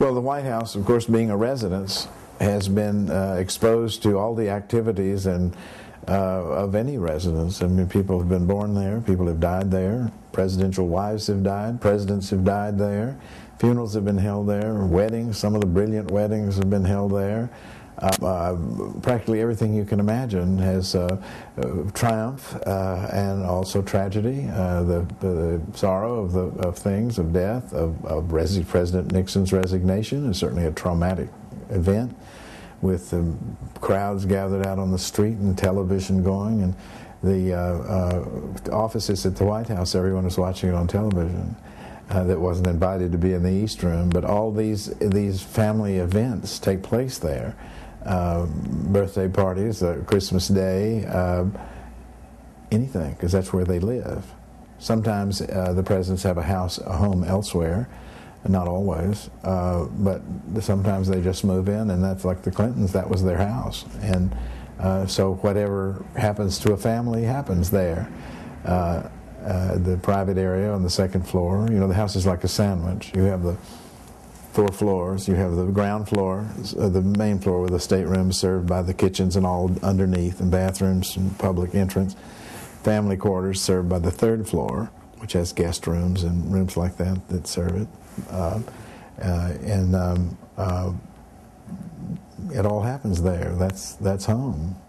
Well, the White House, of course, being a residence, has been exposed to all the activities and of any residence. I mean, people have been born there, people have died there, presidential wives have died, presidents have died there, funerals have been held there, weddings, some of the brilliant weddings have been held there. Practically everything you can imagine has triumph and also tragedy, the sorrow of things, of death, of President Nixon's resignation is certainly a traumatic event, with crowds gathered out on the street and television going, and the offices at the White House, everyone was watching it on television. That wasn't invited to be in the East Room, but all these family events take place there. Birthday parties, Christmas Day, anything, because that's where they live. Sometimes the presidents have a home elsewhere, not always, but sometimes they just move in, and that's like the Clintons, that was their house. And so whatever happens to a family happens there. The private area on the second floor, you know, the house is like a sandwich. You have the 4 floors. You have the ground floor, the main floor with the staterooms served by the kitchens and all underneath, and bathrooms and public entrance. Family quarters served by the 3rd floor, which has guest rooms and rooms like that serve it. It all happens there. That's home.